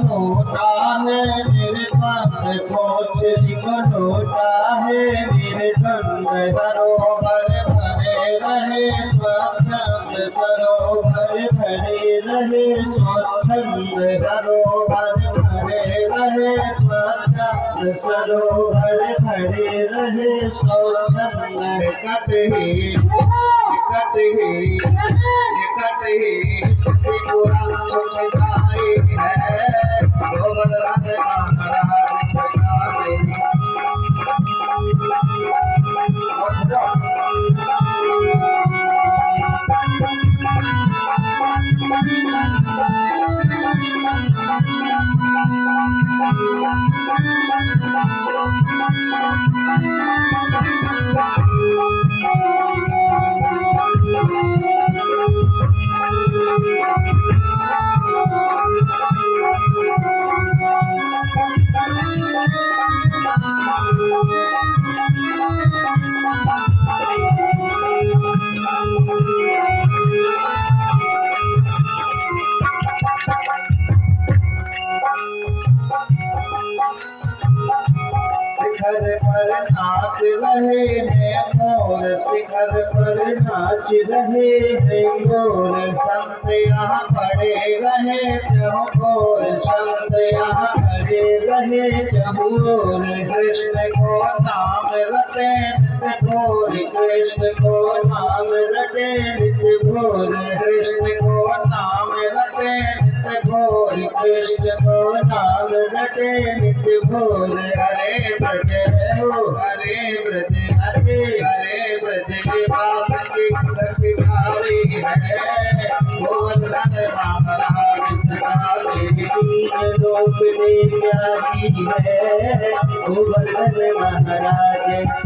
लोटा है निर्द्वंद कोचरी को लोटा है निर्द्वंद सरोवर भरे रहे स्वच्छंद सरोवर भरे रहे स्वच्छंद सरोवर भरे रहे स्वच्छंद सरोवर भरे रहे स्वच्छंद निकट ही त्रिपुरा सुखदाई है गोवर्धन महाराज शिखर पर नाच रहे हैं मोर शिखर पर नाच रहे हैं मोर संत यहाँ खड़े रहे चहुओर संत यहाँ खड़े रहे चहुओर कृष्ण को नाम रटे नित्य भोर कृष्ण को नाम रटे नित्य भोर कृष्ण को नाम रटे नित्य भोर कृष्ण को नाम रटे नित्य भोर हरे ब्रज हरे ब्रज हरे ब्रज बासुकी भारी है गोवर्धन महाराज लोक प्यारी है गोवर्धन महाराज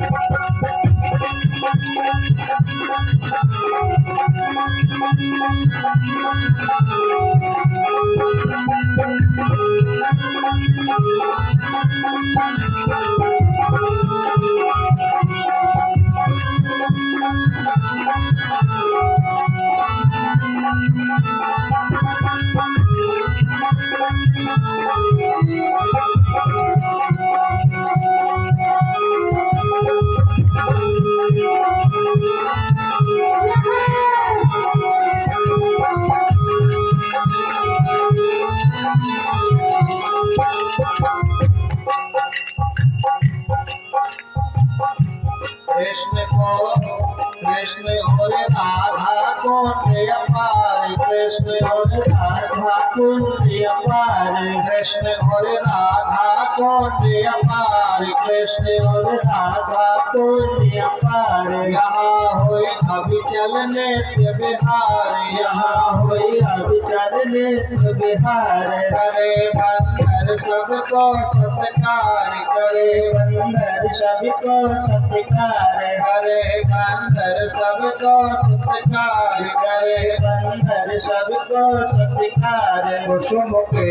कृष्ण और राधा को प्रिय पार कृष्ण और राधा को प्रिय पार कृष्ण और राधा को प्रिय पार कृष्ण और राधा को प्रिय पार यहाँ होई अभी चलने बिहार यहाँ होई अभी चलने बिहार हरे बंदर सबको सत्कार करे बंदर सबको सत्कार हरे बंदर सबको सत्कार करे बंदर सबको सत्कार कुसुम के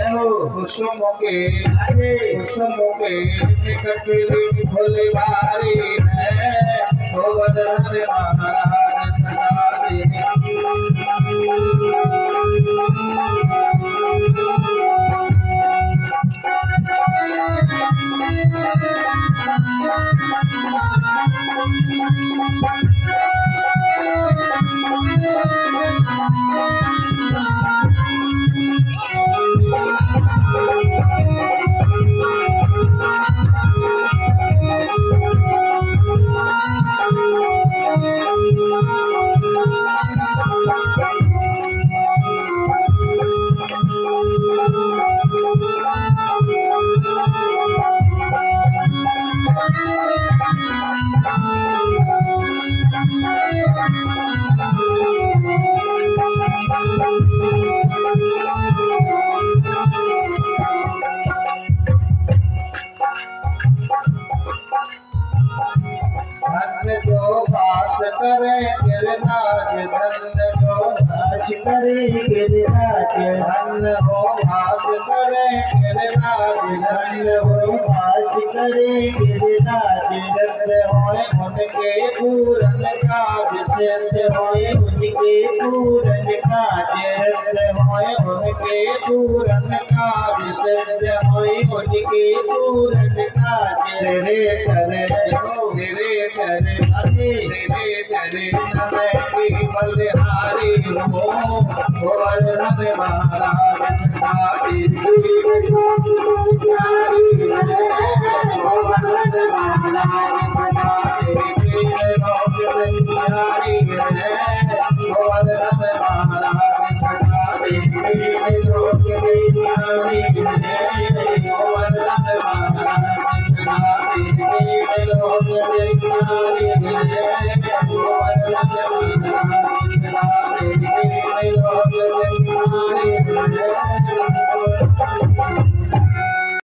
हरे कुसुम के निकट भोले भारी है गोवर्धन महाराज सदा वास करे गिरिराज धन्य हो वास करे गिरिराज धन्य होए उनके पूरन काज सिद्ध होए उनके पूरन काज सिद्ध होए उनके पूरन काज सिद्ध होए उनके पूरन काज रे करे धीरे करे धीरे करे नमः की बलिहारी हो गोवर्धन महाराज की गोवर्धन महाराज